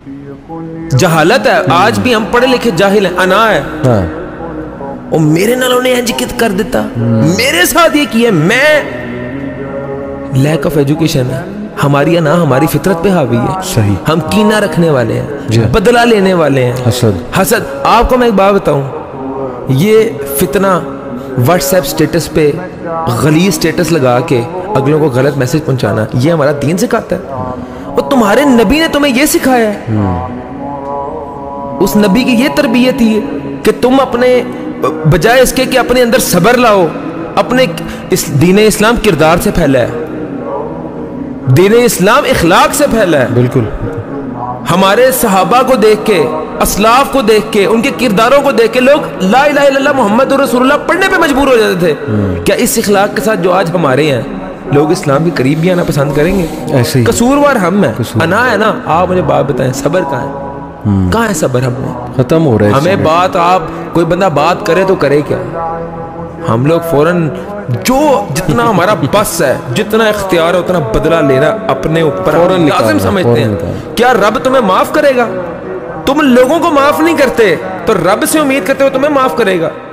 جہالت ہے. آج بھی ہم پڑھے لکھے جاہل ہیں, انا ہے. اور میرے نالوں نے انج کت کر دیتا, میرے ساتھ یہ کیا. میں لیک آف ایجوکیشن ہے ہماری, انا ہماری فطرت پہ حاوی ہے. صحیح. ہم کینہ رکھنے والے ہیں, بدلہ لینے والے ہیں, حسد. آپ کو میں ایک بات بتاؤں, یہ فتنہ واٹس ایپ سٹیٹس پہ غلیظ سٹیٹس لگا کے اگلوں کو غلط میسج پہنچانا, یہ ہمارا دین سکھاتا ہے. اور تمہارے نبی نے تمہیں یہ سکھایا ہے. اس نبی کی یہ تربیت ہی ہے کہ تم اپنے بجائے اس کے کہ اپنے اندر صبر لاؤ, اپنے دین اسلام کردار سے پھیلا ہے, دین اسلام اخلاق سے پھیلا ہے. بالکل. ہمارے صحابہ کو دیکھ کے, اسلاف کو دیکھ کے, ان کے کرداروں کو دیکھ کے لوگ لا الہ الا اللہ محمد رسول اللہ پڑھنے پہ مجبور ہو جاتے تھے. کیا اس اخلاق کے ساتھ جو آج ہمارے ہیں لوگ اسلام کے قریب بھی آنا پسند کریں گے؟ ایسے ہی قصوروار ہم ہیں. انا ہے نا. آپ مجھے بات بتائیں, صبر کہاں ہے؟ کہاں ہے صبر؟ ہم نے ختم ہو رہا ہے. ہمیں بات, آپ کوئی بندہ بات کرے تو کرے کیا, ہم لوگ فوراً جو جتنا ہمارا بس ہے, جتنا اختیار ہے, اتنا بدلہ لینا اپنے اوپر لازم سمجھتے ہیں. کیا رب تمہیں معاف کرے گا؟ تم لوگوں کو معاف نہیں کرتے تو رب سے امید کرتے ہو تمہیں معاف کرے گا؟